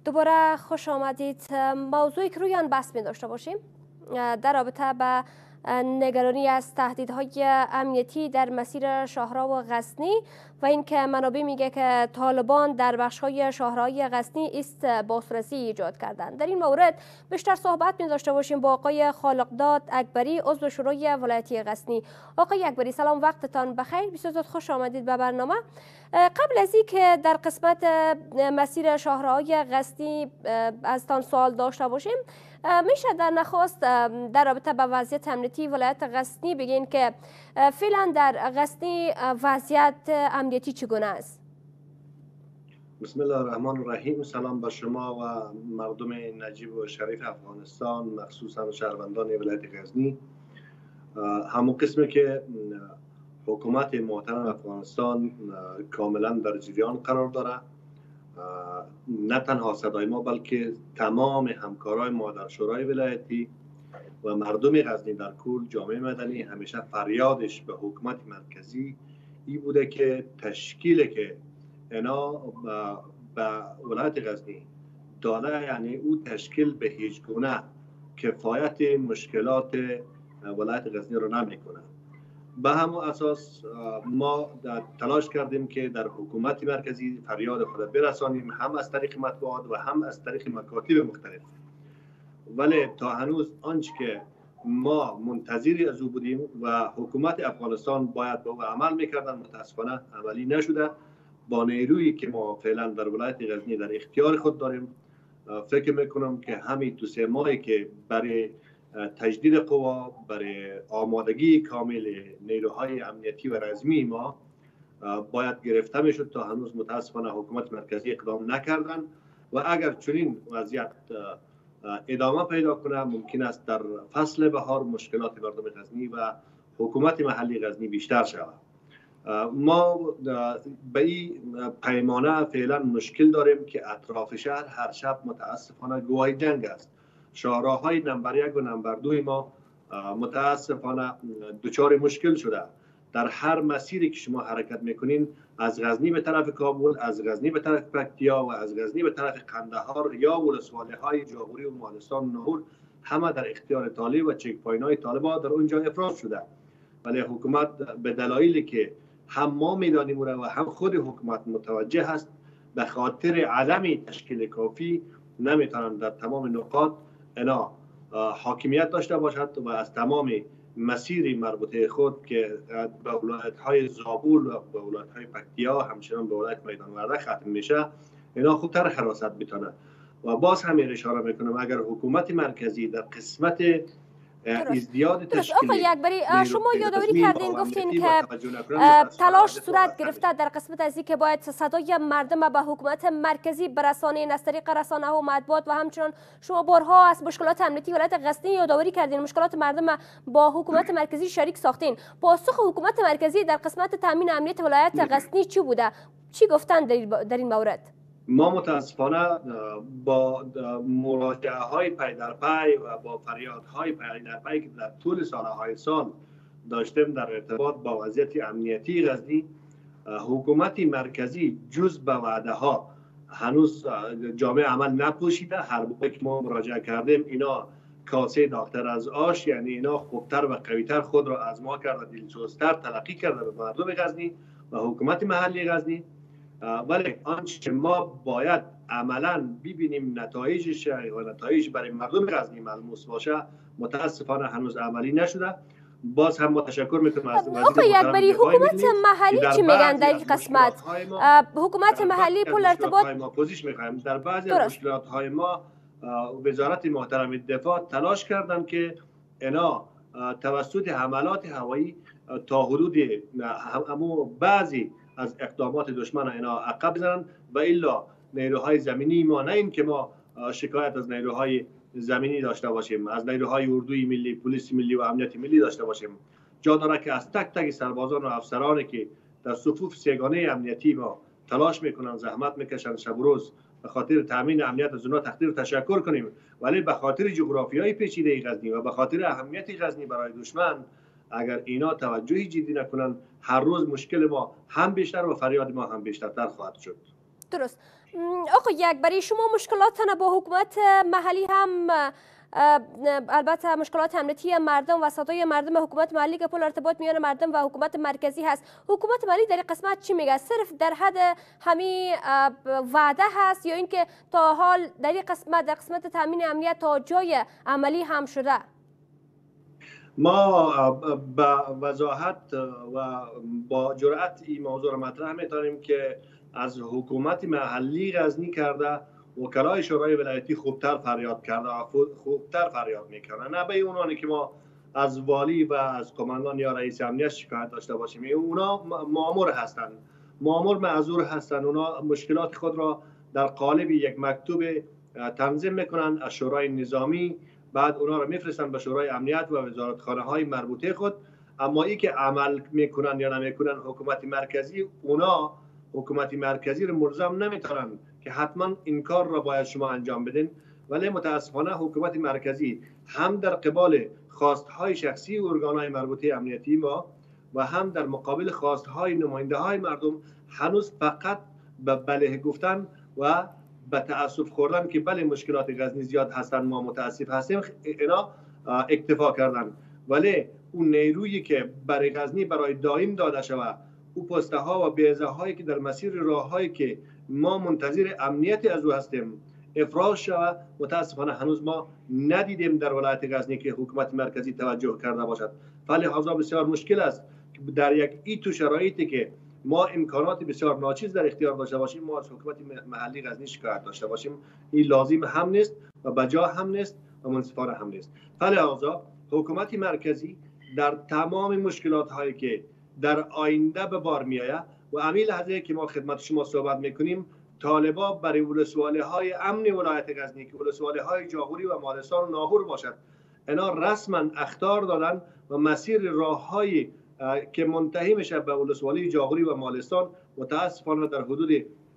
دوباره خوش آمدید. موضوعی که روی آن بحث می داشته باشیم در رابطه به نگرانی از تهدیدهای امنیتی در مسیر شاهراه و غزنی و اینکه منابع میگه که طالبان در بخش‌های شاهراه غزنی است بازرسی ایجاد کردند. در این مورد بیشتر صحبت می داشته باشیم با آقای خالقداد اکبری، عضو شورای ولایتی غزنی. آقای اکبری سلام، وقتتان بخیر. بسیار خوش آمدید به برنامه. قبل از اینکه در قسمت مسیر شاهراه غزنی از تان سوال داشته باشیم، میشه در نخست در رابطه با وضعیت امنیتی ولایت غزنی بگین که فعلا در غزنی وضعیت امنیتی چگونه است؟ بسم الله الرحمن الرحیم. سلام به شما و مردم نجیب و شریف افغانستان، مخصوصا شهروندان ولایت غزنی. همون قسمی که حکومت محترم افغانستان کاملا در جریان قرار داره، نه تنها صدای ما بلکه تمام همکارای ما در شورای ولایتی و مردم غزنی در کل جامعه مدنی همیشه فریادش به حکومت مرکزی این بوده که تشکیل که اینا به ولایت غزنی داده، یعنی او تشکیل به هیچ گونه کفایت مشکلات ولایت غزنی رو نمیکنه. به همون اساس ما تلاش کردیم که در حکومت مرکزی فریاد خود برسانیم، هم از طریق مطبوعات و هم از طریق مکاتب مختلف. ولی تا هنوز آنچه که ما منتظری از او بودیم و حکومت افغانستان باید به او عمل میکردن متاسفانه عملی نشده. با نیرویی که ما فعلا در ولایت غزنی در اختیار خود داریم، فکر میکنم که همین 2-3 ماهی که برای تجدید قوا، برای آمادگی کامل نیروهای امنیتی و رزمی ما باید گرفته میشد، تا هنوز متاسفانه حکومت مرکزی اقدام نکردن و اگر چنین وضعیت ادامه پیدا کنه ممکن است در فصل بهار مشکلات مردم غزنی و حکومت محلی غزنی بیشتر شود. ما به این پیمانه فعلا مشکل داریم که اطراف شهر هر شب متاسفانه گواه جنگ است. شاهراه های نمبر 1 و نمبر 2 ما متاسفانه دچار مشکل شده. در هر مسیری که شما حرکت میکنین، از غزنی به طرف کابل، از غزنی به طرف پکتیا و از غزنی به طرف قندهار یا ولسوالی های جاغوری و مالستان نهور، همه در اختیار طالب و چک پوینت های طالبان در اونجا افراز شده. ولی حکومت به دلایلی که هم ما میدانیم و هم خود حکومت متوجه است، به خاطر عدم تشکیل کافی نمیتونن در تمام نقاط اینا حاکمیت داشته باشد و از تمام مسیر مربوطه خود که به ولایت‌های زابل و به ولایت‌های پکتیا همچنان به ولایت میدان ورده ختم میشه، اینا خوبتر حراست بتونه. و باز همین اشاره میکنم اگر حکومت مرکزی در قسمت ازدیاد تشکیل آقای اکبری، شما یادآوری کردین گفتین که تلاش صورت گرفته در قسمت از که باید صدای مردم به حکومت مرکزی برسانین از طریق رسانه ها و مطبوعات و همچنان شما بارها از مشکلات امنیتی ولایت غزنی یادآوری کردین، مشکلات مردم با حکومت مرکزی شریک ساختین. پاسخ حکومت مرکزی در قسمت تامین امنیت ولایت غزنی چی بوده؟ چی گفتن در این مورد؟ ما متاسفانه با مراجعه های پی در پی و با فریاد های پی در پی که در طول سالهای سال داشتیم در ارتباط با وضعیت امنیتی غزنی، حکومت مرکزی جز به وعده ها هنوز جامعه عمل نپوشیده. هر بار که ما مراجعه کردیم اینا کاسه داغ‌تر از آش، یعنی اینا خوبتر و قویتر خود را از ما کرده، دلسوزتر تلقی کرده به مردم غزنی و حکومت محلی غزنی. ولی آنچه ما باید عملا ببینیم نتایجش و نتایج برای مردم غزنی ملموس باشه متاسفانه هنوز عملی نشده. باز هم ما تشکر میکنم از آقای اکبری، حکومت محلی چی میگن در این قسمت؟ حکومت محلی پول ارتباط ما پوزیش میخوایم. در بعضی از مشکلات های ما وزارت محترم دفاع تلاش کردن که اینا توسط حملات هوایی تا حدود بعضی از اقدامات دشمن اینا عقب بزنن و الا نیروهای زمینی ما، نه این که ما شکایت از نیروهای زمینی داشته باشیم، از نیروهای اردوی ملی، پلیس ملی و امنیت ملی داشته باشیم، جا داره که از تک تک سربازان و افسرانی که در صفوف سگانه امنیتی ما تلاش میکنن، زحمت میکشن شب و روز به خاطر تامین امنیت از اونها تقدیر تشکر کنیم. ولی به خاطر جغرافیای پیچیده غزنی و به خاطر اهمیت غزنی برای دشمن، اگر اینا توجهی جدی نکنن، هر روز مشکل ما هم بیشتر و فریاد ما هم بیشتر خواهد شد. درست. آقای اکبری، شما مشکلات با حکومت محلی هم البته مشکلات امنیتی مردم و صدای مردم حکومت محلی که پل ارتباط میان مردم و حکومت مرکزی هست، حکومت محلی در قسمت چی میگه؟ صرف در حد همین وعده هست یا اینکه تا حال در قسمت تامین امنیت تا جای عملی هم شده؟ ما با وضاحت و با جرأت این موضوع را مطرح می‌تونیم که از حکومت محلی غزنی کرده وکلای شورای ولایتی خوبتر فریاد کرده و خوبتر فریاد میکنه، نه به اونانی که ما از والی و از قماندان یا رئیس امنیت شکایت داشته باشیم. اونا مأمور هستند، مأمور معذور هستند، اونا مشکلات خود را در قالب یک مکتوب تنظیم میکنن از شورای نظامی، بعد اونا را میفرستن به شورای امنیت و وزارتخانه های مربوطه خود. اما ای که عمل میکنن یا نمیکنن حکومت مرکزی، اونا حکومت مرکزی رو ملزم نمیتونن که حتما این کار را باید شما انجام بدین، ولی متاسفانه حکومت مرکزی هم در قبال خواستهای شخصی ارگانهای مربوطه امنیتی ما و هم در مقابل خواستهای نماینده های مردم هنوز فقط به بله گفتن و به تأسف خوردن که بله مشکلات غزنی زیاد هستن، ما متاسف هستیم، اینا اکتفا کردن. ولی اون نیرویی که برای غزنی برای دائم داده شود، او پسته ها و بیضه هایی که در مسیر راه هایی که ما منتظر امنیت از او هستیم افراز شود، متاسفانه هنوز ما ندیدیم در ولایت غزنی که حکومت مرکزی توجه کرده باشد. فلذا بسیار مشکل است در یک ایتو شرایطی که ما امکانات بسیار ناچیز در اختیار داشته باشیم، ما از حکومت محلی غزنی شکایت داشته باشیم. این لازم هم نیست و بجا هم نیست و منصفانه هم نیست. فلذا حکومت مرکزی در تمام مشکلات هایی که در آینده به بار می آید و همین لحظه که ما خدمت شما صحبت میکنیم، طالبا برای ولسوالی های امن ولایت غزنی که ولسوالی های جاغوری و مالستان و ناهور باشد، اینا رسما اخطار دادن و مسیر راه های که منتهی میشه به ولسوالی جاغوری و مالستان متاسفانه در حدود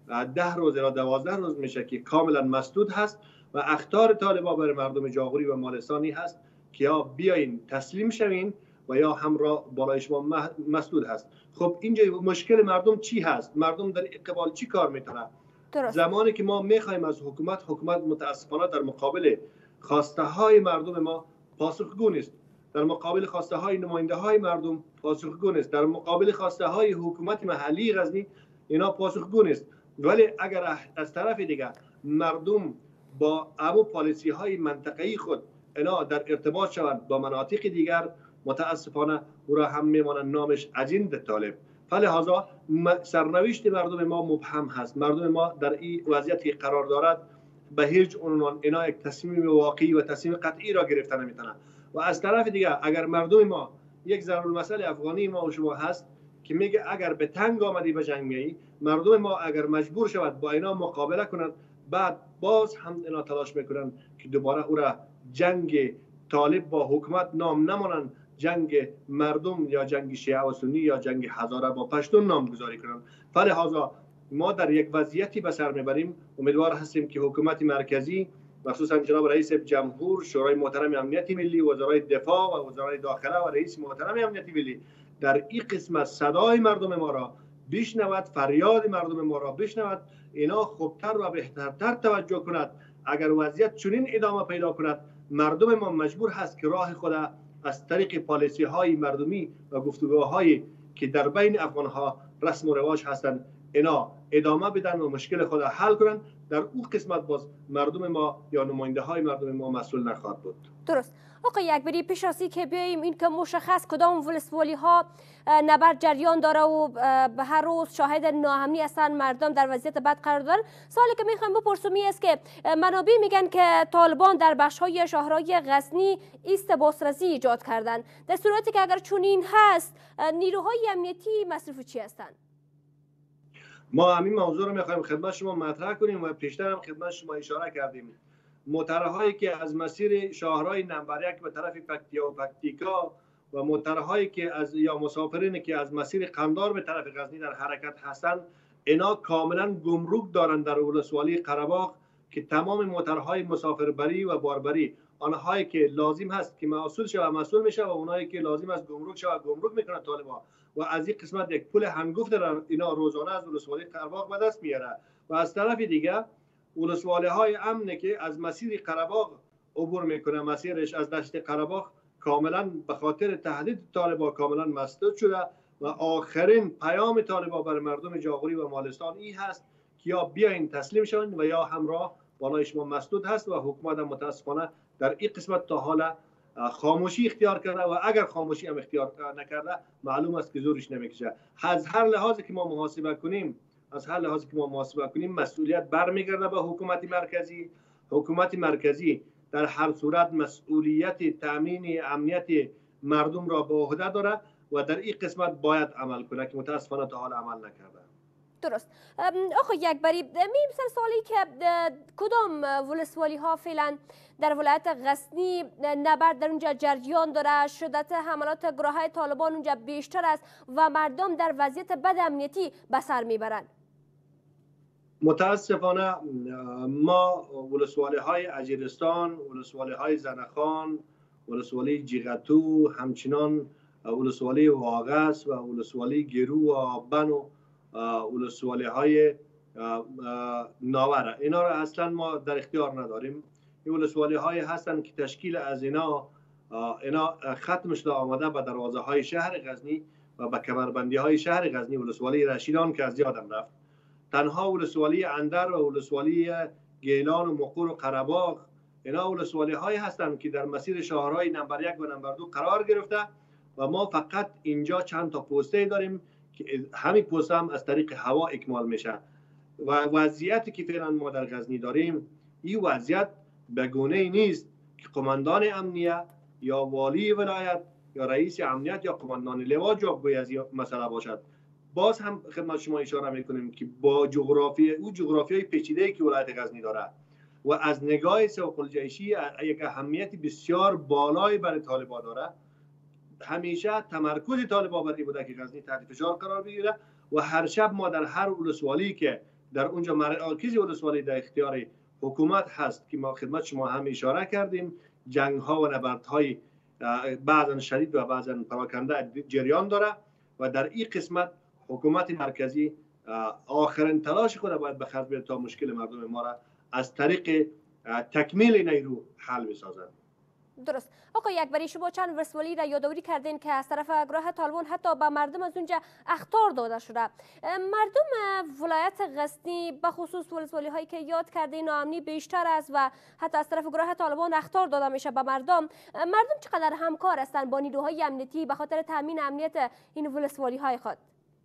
10 روز یا 12 روز میشه که کاملا مسدود هست و اخطار طالبا برای مردم جاغوری و مالستانی هست که یا بیاین تسلیم شوین و یا همراه بالای شما مسدود هست. خب اینجا مشکل مردم چی هست؟ مردم در قبال چی کار میتونه؟ زمانی که ما میخوایم از حکومت متاسفانه در مقابل خواسته های مردم ما پاسخگو نیست، در مقابل خواسته های نماینده های مردم پاسخگو نیست، در مقابل خواسته های حکومت محلی غزنی اینا پاسخگو نیست. ولی اگر از طرف دیگه مردم با امو پالیسی های منطقه‌ای خود اینا در ارتباط شوند با مناطق دیگر، متاسفانه او را هم میمانند نامش اجند طالب. فلذا سرنوشت مردم ما مبهم هست. مردم ما در این وضعیتی قرار دارد، به هیچ عنوان اینا یک تصمیم واقعی و تصمیم قطعی را گرفته نمیتونه. و از طرف دیگه اگر مردم ما یک ضرورالمثل افغانی ما و شما هست که میگه اگر به تنگ آمدی به جنگ میایی، مردم ما اگر مجبور شود با اینا مقابله کنند، بعد باز هم اینا تلاش میکنن که دوباره او را جنگ طالب با حکومت نام نمانند، جنگ مردم یا جنگ شیعه و سنی یا جنگ هزاره با پشتون نامگذاری کنند. فلذا ما در یک وضعیتی به سر میبریم. امیدوار هستیم که حکومت مرکزی مخصوصا جناب رئیس جمهور، شورای محترم امنیت ملی، وزرای دفاع و وزرای داخله و رئیس محترم امنیت ملی در این قسمت صدای مردم ما را بشنود، فریاد مردم ما را بشنود، اینا خوبتر و بهترتر توجه کند. اگر وضعیت چنین ادامه پیدا کند، مردم ما مجبور هست که راه خود از طریق پالیسی های مردمی و گفتگوهایی که در بین افغان ها رسم و رواج هستند اینا ادامه بدن و مشکل خود حل کنند. در اون قسمت باز مردم ما یا نماینده های مردم ما مسئول نخواهد بود. درست. آقای اکبری، پیش از اینکه بیاییم این که مشخص کدام ولسوالی ها نبرد جریان داره و به هر روز شاهد ناامنی هستند، مردم در وضعیت بد قرار دارن، سوالی که میخوایم بپرسیم است که منابع میگن که طالبان در بخش های شاهراه غزنی ایست بازرسی ایجاد کردن. در صورتی که اگر چنین هست، نیروهای امنیتی مصرف چی هستند؟ ما همین موضوع رو میخوایم خدمت شما مطرح کنیم و پیشتر هم خدمت شما اشاره کردیم. موترهایی که از مسیر شاهراه نمبر 1 به طرف پکتیا و پکتیکا و موترهایی که از یا مسافرینی که از مسیر قندار به طرف غزنی در حرکت هستند، اینا کاملا گمرک دارند در ولسوالی قره‌باغ که تمام موترهای مسافربری و باربری، آنهایی که لازم هست که مسئول شود مسئول میشه و اونایی که لازم است گمرک شود گمرک میکنه طالبان. و از این قسمت یک پول هنگفت را اینا روزانه از ولسوالی قره‌باغ به دست میاره. و از طرف دیگه ولسوالی های امنه که از مسیر قره‌باغ عبور میکنه، مسیرش از دشت قره‌باغ کاملا به خاطر تهدید طالبان کاملا مسدود شده. و آخرین پیام طالبان برای مردم جاغوری و مالستان این هست که یا بیاین تسلیم شوند و یا همراه بالای شما مسدود هست. و حکومت متاسفانه در این قسمت تا حالا خاموشی اختیار کرده و اگر خاموشی هم اختیار نکرده معلوم است که زورش نمیکشه. از هر لحاظی که ما محاسبه کنیم مسئولیت برمیگرده به حکومت مرکزی. حکومت مرکزی در هر صورت مسئولیت تامین امنیت مردم را به عهده داره و در این قسمت باید عمل کنه که متاسفانه تا حالا عمل نکرده. درست. آقای یکبری، می‌پرسم سوالی که کدام ولسوالی ها فعلا در ولایت غزنی نبرد در اونجا جریان داره، شدت حملات گروه های طالبان اونجا بیشتر است و مردم در وضعیت بد امنیتی به سر میبرند؟ متاسفانه ما ولسوالی های اجیرستان، ولسوالی های زنخان، ولسوالی جیغتو، همچنان ولسوالی واغس و ولسوالی گرو و آبن و ولسوالی های ناوره، اینا را اصلا ما در اختیار نداریم. این ولسوالی های هستند که تشکیل از اینا ختم شده آمده به دروازه های شهر غزنی و به کمربندی های شهر غزنی. ولسوالی رشیدان که از یادم رفت، تنها ولسوالی اندر و ولسوالی گیلان و مقور و قره‌باغ اینا ولسوالی های هستند که در مسیر شاهراه نمبر 1 و نمبر 2 قرار گرفته و ما فقط اینجا چند تا پسته داریم که همین پست هم از طریق هوا اکمال میشه. و وضعیتی که فعلا ما در غزنی داریم این وضعیت به گونه‌ای نیست که قماندان امنیه یا والی ولایت یا رئیس امنیت یا قماندان لوا جوابگوی از این مسئله باشد. باز هم خدمت شما اشاره میکنیم که با جغرافیای پیچیده‌ای که ولایت غزنی داره و از نگاه سوق الجیشی یک اهمیت بسیار بالایی برای طالبان داره، همیشه تمرکز طالبان بر این بوده که غزنی تحت فشار قرار بگیره و هر شب ما در هر ولسوالی که در اونجا مراکز ولسوالی در اختیار حکومت هست که ما خدمت شما هم اشاره کردیم، جنگ ها و نبردهای بعضا شدید و بعضا پراکنده جریان داره و در این قسمت حکومت مرکزی آخرین تلاش خود باید به خرج بده تا مشکل مردم ما را از طریق تکمیل نیرو حل بسازد. درست. آقای یکبری، شما چند ولسوالی را یادآوری کردین که از طرف گروه طالبان حتی به مردم از اونجا اخطار داده شده. مردم ولایت غزنی به خصوص ولسوالی هایی که یاد کردین ناامنی بیشتر است و حتی از طرف گروه طالبان اخطار داده میشه به مردم چقدر همکار هستند با نیروهای امنیتی به خاطر تامین امنیت این ولسوالی های خود؟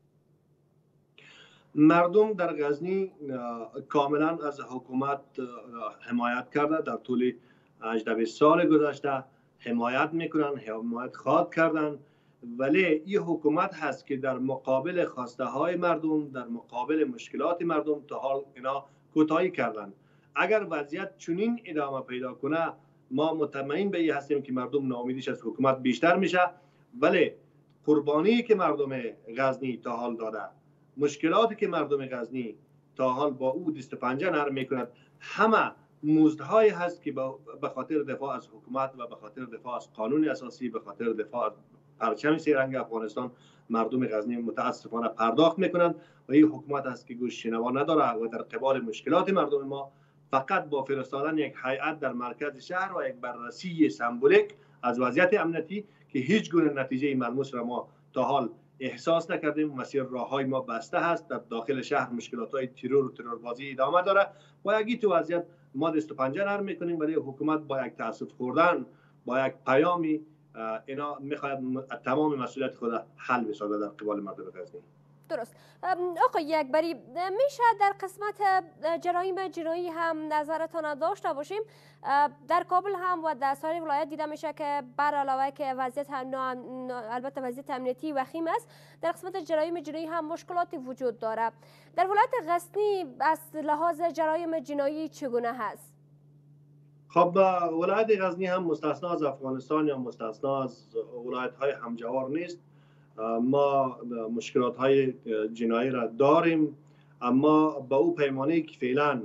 مردم در غزنی کاملا از حکومت حمایت کرده، در طول 18 سال گذشته حمایت میکنن، حمایت خواد کردن، ولی این حکومت هست که در مقابل خواسته های مردم، در مقابل مشکلات مردم تا حال اینا کوتاهی کردن. اگر وضعیت چنین ادامه پیدا کنه ما مطمئن به این هستیم که مردم ناامیدیش از حکومت بیشتر میشه. ولی قربانی که مردم غزنی تا حال داده، مشکلاتی که مردم غزنی تا حال با او دست پنجه نرم میکند، همه مزدهایی هست که به خاطر دفاع از حکومت و به خاطر دفاع از قانون اساسی، به خاطر دفاع از پرچم سه‌رنگ افغانستان مردم غزنی متاسفانه پرداخت میکنند و این حکومت است که گوش شنوا نداره و در قبال مشکلات مردم ما فقط با فرستادن یک هیئت در مرکز شهر و یک بررسی سمبولیک از وضعیت امنیتی که هیچ گونه نتیجه ملموس را ما تا حال احساس نکردیم. مسیر راههای ما بسته هست، در داخل شهر مشکلات‌های ترور و تروربازی ادامه داره و اگه تو وضعیت ما دست و پنجه نرم میکنیم، ولی حکومت با یک تاسف خوردن، با یک پیامی اینا میخواهد تمام مسئولیت خود حل بسازه در قبال مردم غزنی. درست. آقای یکبری، میشه در قسمت جرایم جنایی هم نظرتان داشته باشیم؟ در کابل هم و در سایر ولایت دیده میشه که بر علاوه که وضعیت البته وضعیت امنیتی وخیم است، در قسمت جرایم جنایی هم مشکلاتی وجود داره. در ولایت غزنی از لحاظ جرایم جنایی چگونه هست؟ خب ولایت غزنی هم مستثنا از افغانستان یا مستثنا از ولایت های همجوار نیست. ما مشکلات های جنایی را داریم، اما با او پیمانه‌ای که فعلا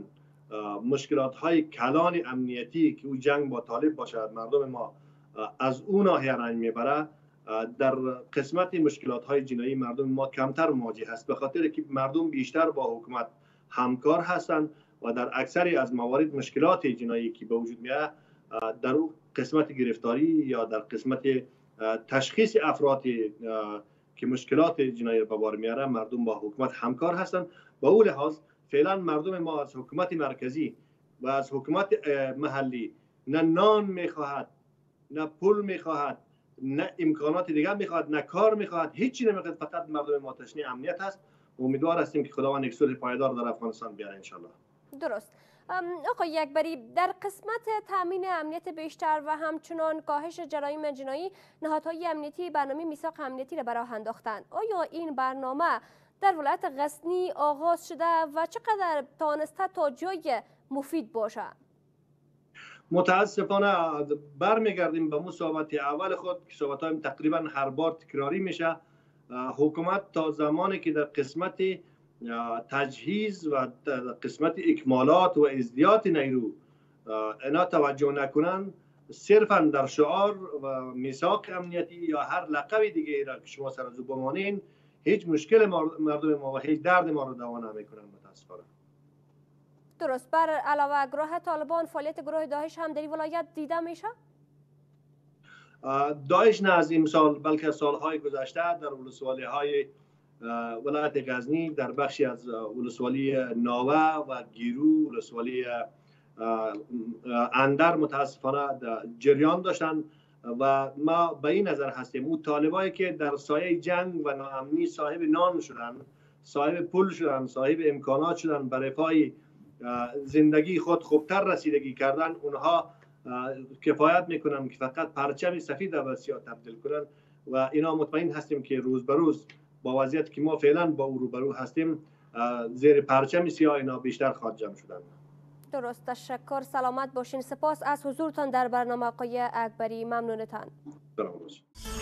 مشکلات های کلان امنیتی که او جنگ با طالب باشد مردم ما از اون ناحیه رنج میبره، در قسمت مشکلات های جنایی مردم ما کمتر مواجه هست، به خاطر که مردم بیشتر با حکومت همکار هستند و در اکثری از موارد مشکلات جنایی که به وجود میاد در اون قسمت گرفتاری یا در قسمت تشخیص افراد که مشکلات جنایی به بار میاره مردم با حکومت همکار هستند. با اون لحاظ فعلا مردم ما از حکومت مرکزی و از حکومت محلی نه نان میخواهد، نه پول میخواهد، نه امکانات دیگر میخواهد، نه کار میخواهد، هیچی نمیخواهد، فقط مردم ما تشنه امنیت هست. امیدوار هستیم که خداوند یک صلح پایدار در افغانستان بیاره ان شاء الله. درست. آقای اکبری، در قسمت تامین امنیت بیشتر و همچنان کاهش جرایم جنایی، نهادهای امنیتی برنامه میثاق امنیتی را به راه انداختند. آیا این برنامه در ولایت غزنی آغاز شده و چقدر توانسته تا جای مفید باشه؟ متاسفانه برمیگردیم به صحبت اول خود که صحبت‌هایم تقریبا هر بار تکراری میشه. حکومت تا زمانی که در قسمت تجهیز و قسمت اکمالات و ازدیات نیرو اینا توجه نکنند، صرفا در شعار و میثاق امنیتی یا هر لقب دیگه را که شما سر زو بمانین، هیچ مشکل مردم ما و هیچ درد ما رو دوا نمیکنن متاسفانه. درست. بر علاوه گروه طالبان فعالیت گروه داعش هم در این ولایت دیده میشه؟ داعش نه از این سال بلکه سالهای گذشته در ولسوالی‌های ولایت غزنی، در بخشی از ولسوالی ناوه و گیرو، ولسوالی اندر متاسفانه جریان داشتن و ما به این نظر هستیم اون طالبایی که در سایه جنگ و ناامنی صاحب نان شدن، صاحب پول شدن، صاحب امکانات شدن، برای پای زندگی خود خوبتر رسیدگی کردن، اونها کفایت میکنن که فقط پرچم سفید و سیاه تبدیل کنن و اینا مطمئن هستیم که روز به روز با وضعیت که ما فعلا با او روبرو هستیم زیر پرچم سیاه اینا بیشتر خواهد جمع شدن. درست. تشکر. سلامت باشین. سپاس از حضورتان در برنامه آقای اکبری. ممنونتان. سلام باشین.